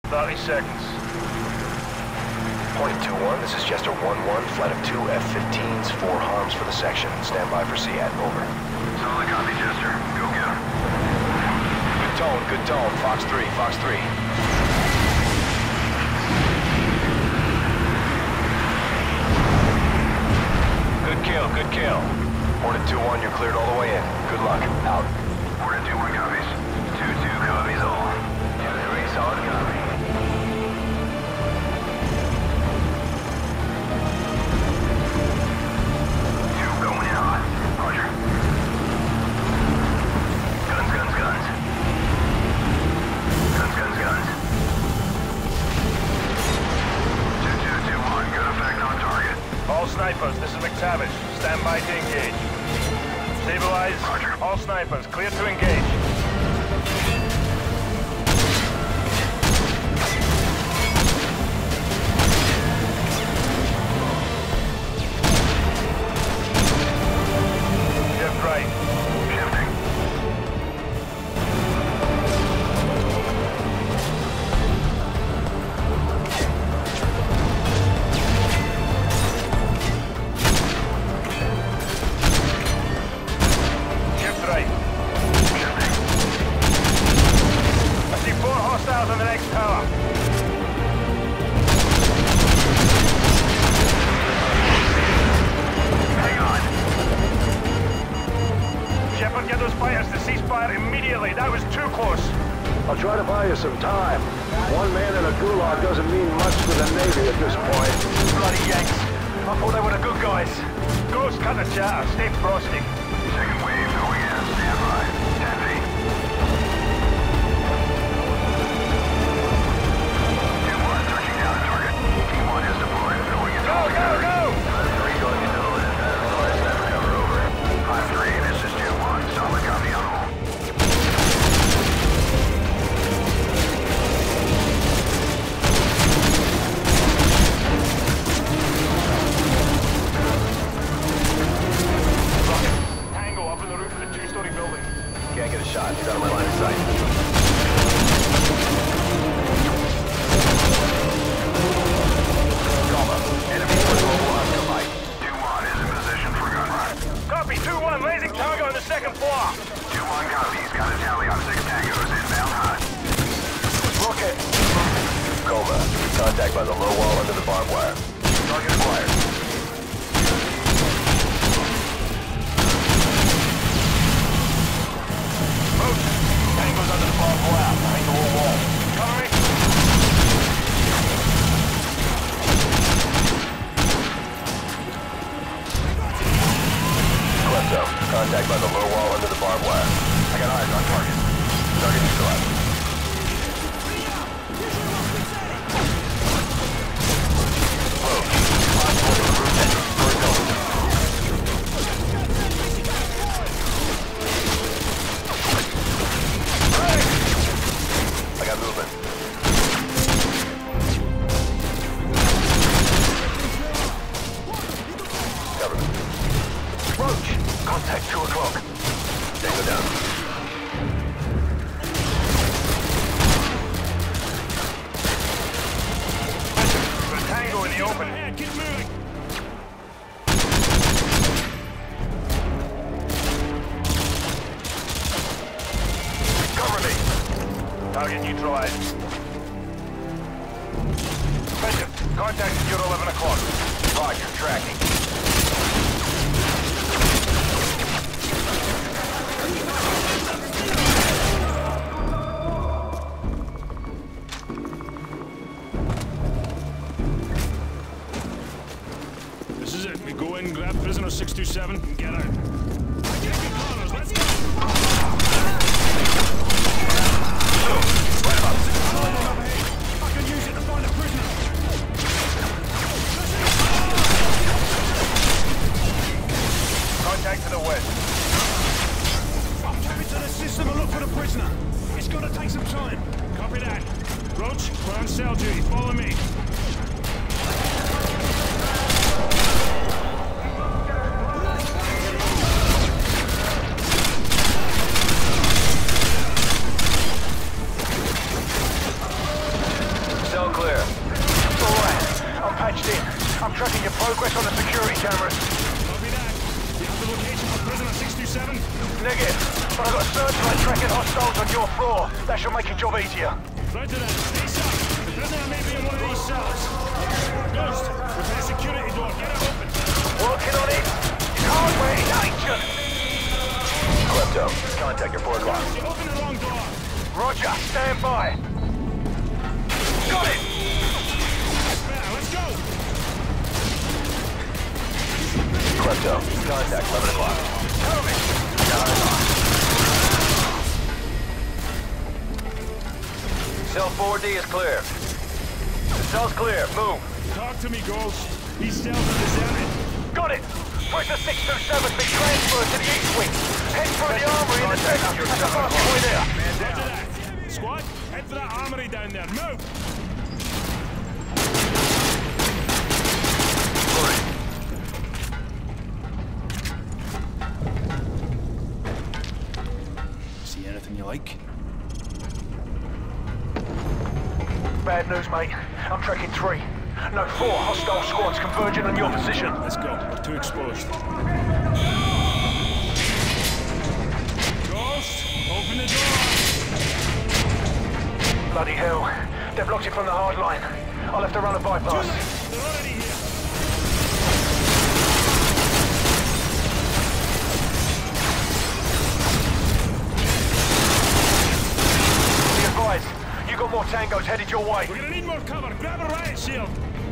30 seconds. Point 2-1, this is Jester 1-1, flight of 2 F-15s, 4 harms for the section. Stand by for SEAD, over. Solid copy, Jester. Go get him. Good tone, Fox 3, Fox 3. Good kill. Hornet 2-1, you're cleared all the way in. Good luck, out. Hornet 2-1 copies. 2-2 copies all. Jester 3, solid copy. Going out. Roger. Guns. Guns. 2-2-2-1, good effect on target. All snipers, this is McTavish. Stand by to engage. Stabilize. Roger. All snipers, clear to engage. Shift right. Shifting. Shift right. Shifting. I see 4 hostiles on the next tower. Hang on. Shepard, get those fighters to cease fire immediately. That was too close. I'll try to buy you some time. One man in a gulag doesn't mean much to the Navy at this point. Bloody Yanks. I thought they were the good guys. Ghost, cut the chatter. Stay frosty. Second wave going in. Stand by. 10 feet. 2-1 touching down target. Team 1 is deployed. Going into Go! 5-3 going into the list. Cover over. 5-3, this is 2-1. Solid copy on all. Tango up in the roof of the 2-story building. Can't get a shot, he's out of my line of sight. Coma, enemy patrol on your right. 2-1 is in position for gun run. Copy, 2-1, raising target on the 2nd floor. 2-1 copies. Got a tally on 6 tangos inbound hot. Rocket! Coma, contact by the low wall under the barbed wire. Target acquired. Move. Tango's under the barbed wire, behind the wall. Cover me. Calypso, contact by the low wall under the barbed wire. I got eyes on target. Target neutralized. Move. Possible to the roof engine. Horizontal. I got movement. Cover me. Roach! Contact 2 o'clock. Tango down. Put a tango in the open. Get moving. Cover me! Target neutralized. Bishop, contact at your 11 o'clock. Roger, tracking. This is it. We go in, grab prisoner 627, and get out. Engaging corners, let's go! Right about I can use it to find a prisoner. Contact to the west. Tap into the system and look for the prisoner. It's gonna take some time. Copy that. Roach, we're on cell duty. Follow me. clear. All right. I'm patched in. I'm tracking your progress on the security cameras. Copy that. You have the location for prisoner 627? Negative. But I've got a searchlight tracking hostiles on your floor. That should make your job easier. Right to that. Stay sharp. The prisoner may be in one of these cells. Ghost, repair security door. Get it open. Working on it. Hardware is ancient. Klepto, contact your 4 o'clock. You opened the wrong door. Roger. Stand by. Got it. That's better. Let's go. Klepto, contact 11 o'clock. Cover me. Cell 4D is clear. The cell's clear. Move. Talk to me, Ghost. These cells are deserted. Got it. Prisoner 627's been transferred to the east wing. Head for the armory in the center. That's the fastest way there. Roger that. Squad, head for that armory down there. Move. See anything you like? Bad news, mate. I'm tracking 3. No, 4 hostile squads converging on your position. Let's go. We're too exposed. Ghost, open the door. Bloody hell. They've blocked it from the hard line. I'll have to run a Too bypass. late. They're already here. Be advised, you got more tangos headed your way. We're gonna need more cover. Grab a riot shield.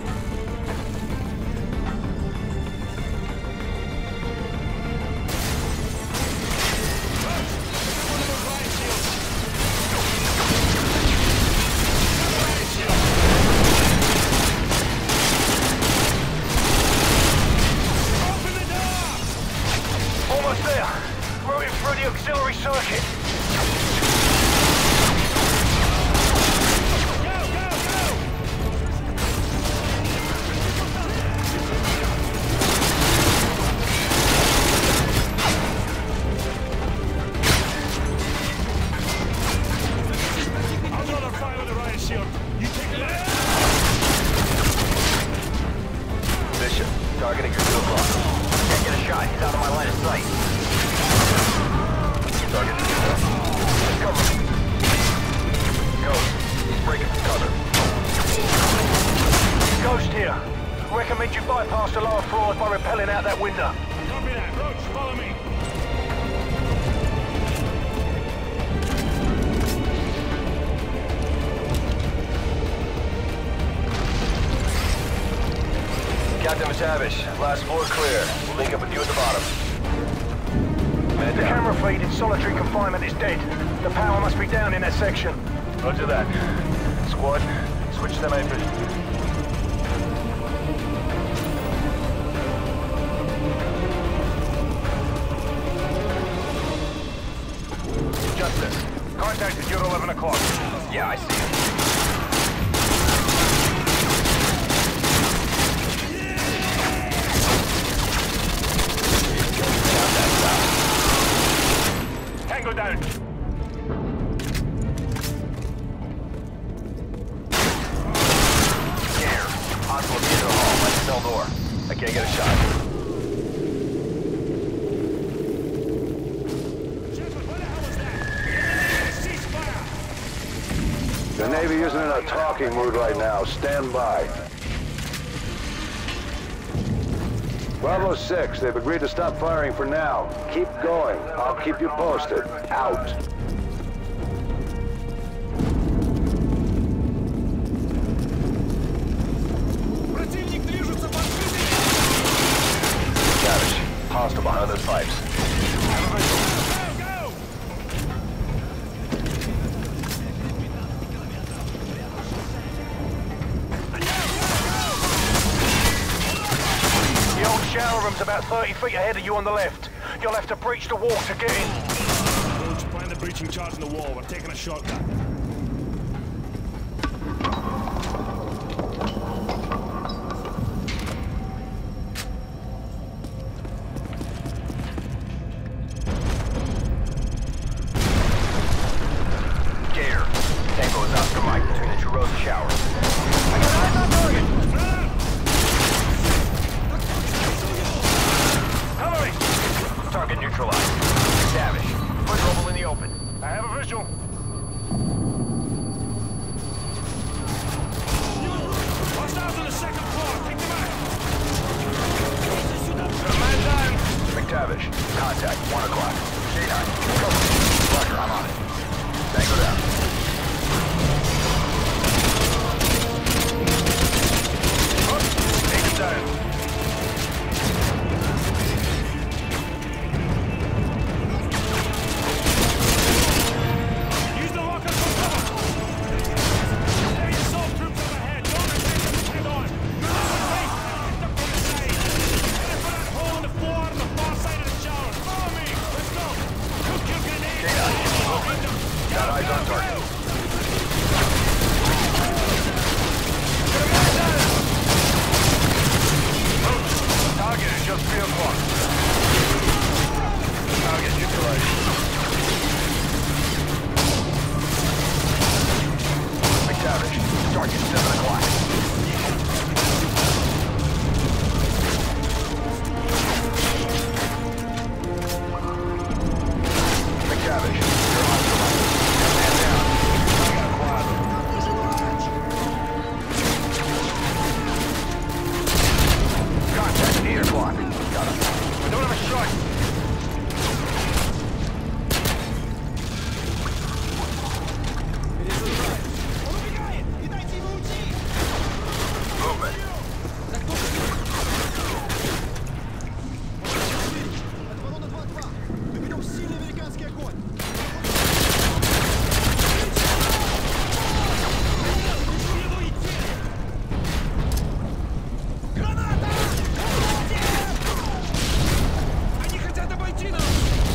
Almost there. Routing through the auxiliary circuit. Go, go, go! I'll draw the fire with the riot shield. You take it out. Bishop, targeting your 2 o'clock. Can't get a shot. He's out of my line of sight. Target 2. Cover me. Ghost, he's breaking from cover. Ghost here. Recommend you bypass the lower floors by rappelling out that window. Copy that. Roach, follow me. Captain Matavish, last floor clear. We'll link up with you at the bottom. Man The down. camera feed in solitary confinement is dead. The power must be down in that section. Roger that. Squad, switch to night vision. Justice. Contacted you at 11 o'clock. Yeah, I see him. Tango down. Here. Hostile at the end of the hall, by the cell door. I can't get a shot. Gentlemen, what the hell was that? Ceasefire! The Navy isn't in a talking mood right now. Stand by. Bravo 6, they've agreed to stop firing for now. Keep going. I'll keep you posted. Out. Matavish, hostile behind those pipes. The old shower room's about 30 feet ahead of you on the left. You'll have to breach the wall to get in. Roach, find the breaching charge in the wall. We're taking a shortcut. Gator, Tango is Oscar Mike between the Chirosa showers. target, 7 o'clock. McTavish, you're on select. Man down. We gotta acquire them. Contact at 8 o'clock. Got him. I don't have a shot. Movement. Они хотят обойти нас!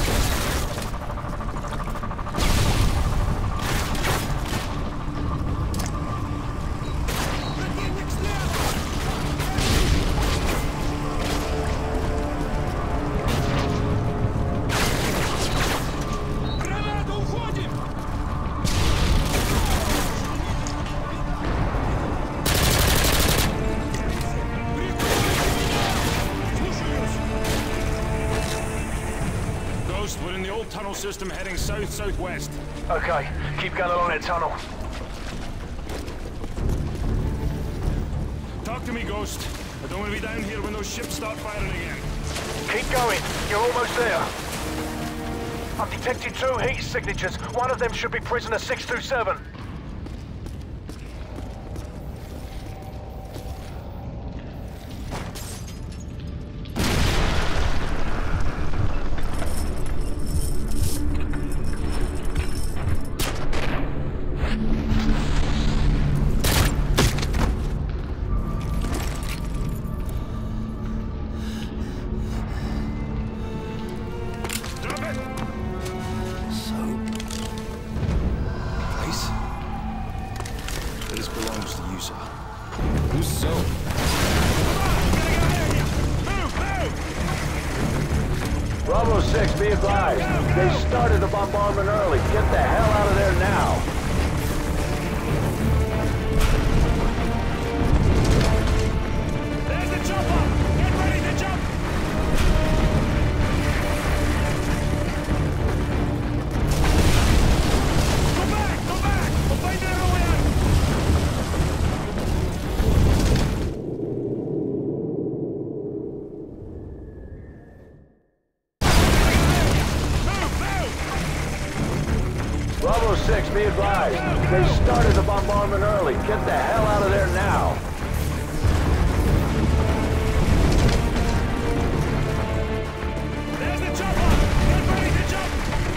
Противник слева! Граната, уходим! Ghost, we're in the old tunnel system heading south-southwest. Okay, keep going along that tunnel. Talk to me, Ghost. I don't want to be down here when those ships start firing again. Keep going. You're almost there. I've detected 2 heat signatures. One of them should be prisoner 627. Drop it! Place? This belongs to you, sir. Who's so? Bravo 6, be advised. They started the bombardment early. Get the hell out of there now. There's the chopper! Get ready to jump! Go back! Go back! We'll find another way out! Bravo 6, be advised. They started the bombardment early. Get the hell out of there now. There's the chopper! Get ready to jump!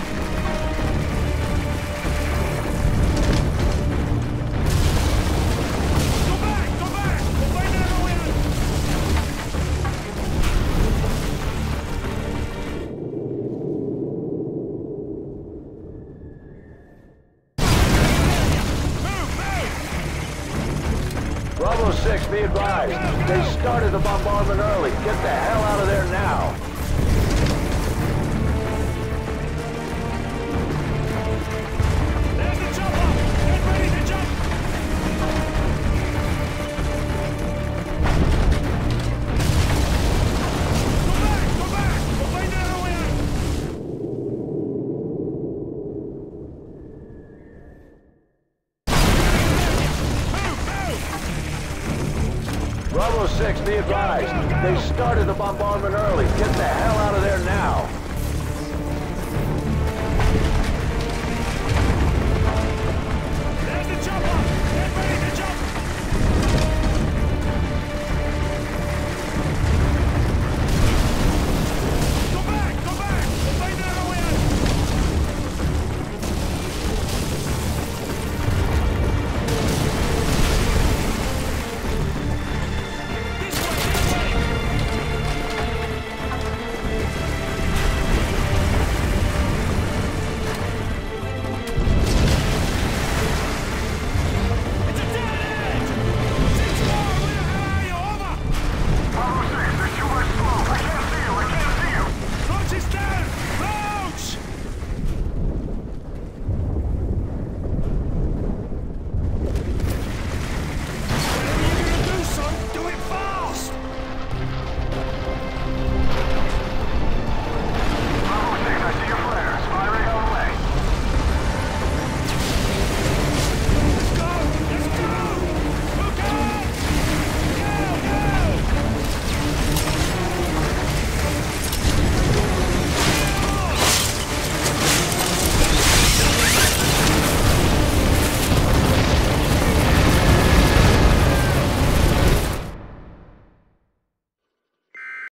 Go back! Go back! We'll find another way out! Move! Move! Bravo 6, be advised. They started the bombardment early. Get the hell out of there now. There's the chopper! Get ready to jump! Go back! Go back! We'll find another way out! Bravo 6, be advised. They started the bombardment early. Get the hell out of there now.